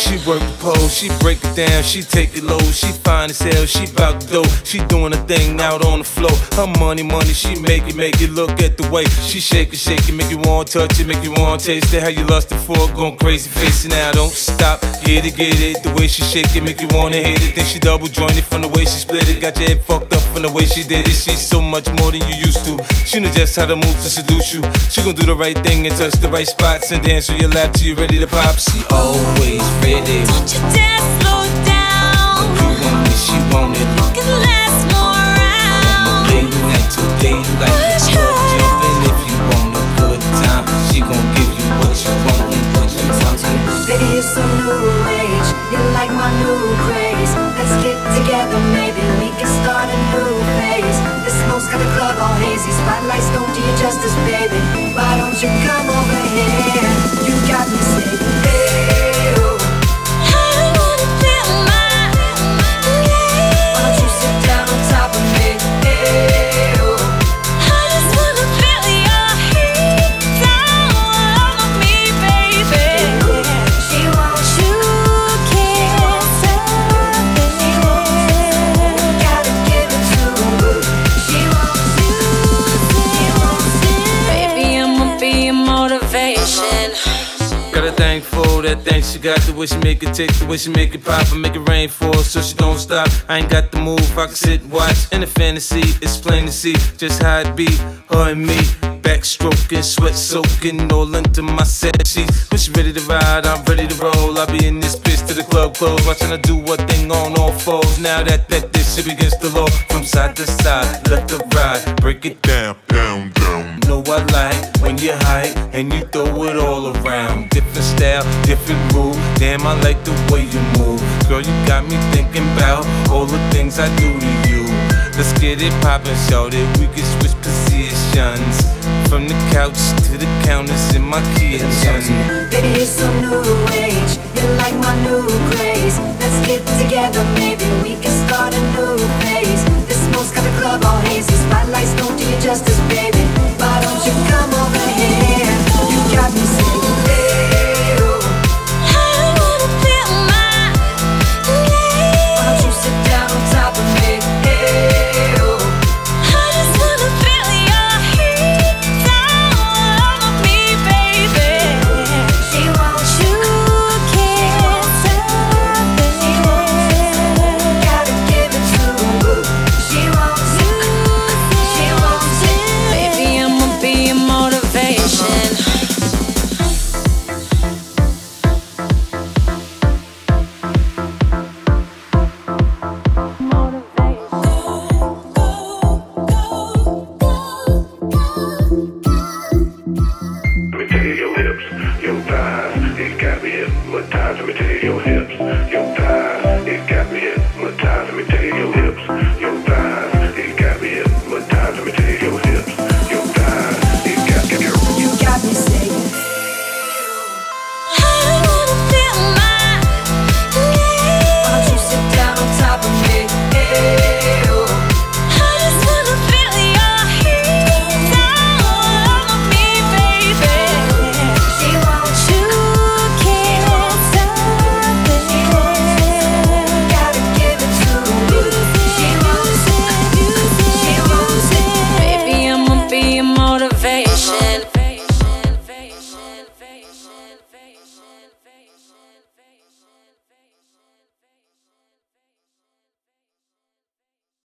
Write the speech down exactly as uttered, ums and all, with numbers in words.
She work the pole, she break it down, she take it low. She fine as hell, she bout to go. She doing her thing out on the floor. Her money, money, she make it, make it. Look at the way she shake it, shake it, make you want to touch it, make you want to taste it. How you lustin' for it, going crazy, face it now. Don't stop, get it, get it. The way she shake it, make you wanna hit it. Then she double jointed from the way she split it. Got your head fucked up from the way she did it. She's so much more than you used to. She knows just how to move to seduce you. She gon' do the right thing and touch the right spots and dance on your lap till you ready to pop. She always ready. Don't you dare slow down. You want it, she want it. You can last more round. Late night till daylight. Push Start her. jumping if you want a good time. She gon' give you what you want and what you want. Baby, it's a new age. You like my new craze. Let's get together, maybe we can start a new phase. The smoke's got the club all hazy. Spotlights don't do you justice, baby. Why don't you come over here? You got me saying, hey, oh. I wanna feel my Why don't you sit down on top of me? Hey, oh. I just wanna feel your heat down on me, baby. She wants You can't stop it. gotta give it to her. She wants you. She wants it. Baby, I'ma be your motivation. Got a thing for that thing she got, the way she make it tick, the way she make it pop and make it rain for her so she don't stop. I ain't got the move, I can sit and watch. In the fantasy, it's plain to see just how it be, her and me. Backstroking, sweat soaking, all into my set sheets. When she ready to ride, I'm ready to roll. I be in this bitch to the club close, watching her do what thing on all fours. Now that that this shit against the law, from side to side, left to right, break it down, down, down. Know I like when you high and you throw it all around. Different style, different move. Damn, I like the way you move. Girl, you got me thinking about all the things I do to you. Let's get it poppin', shout it. We can switch positions from the couch to the counters in my kitchen. Baby, it's a new age. You like my new craze. Let's get together, maybe we can start a new phase. The smoke's got the club all hazy. Spotlights don't do you justice, baby. Why don't you come over here? You got me saying, hey, oh. I wanna feel my Why don't you sit down on top of me? Hey, oh. I just wanna feel your heat down on me, baby. She wants you. You can't stop it. Gotta give it to her. She wants you. She wants you. Baby, I'ma be your motivation. Let me tell you your hips, your thighs, it got me hypnotized. Let me tell you your hips,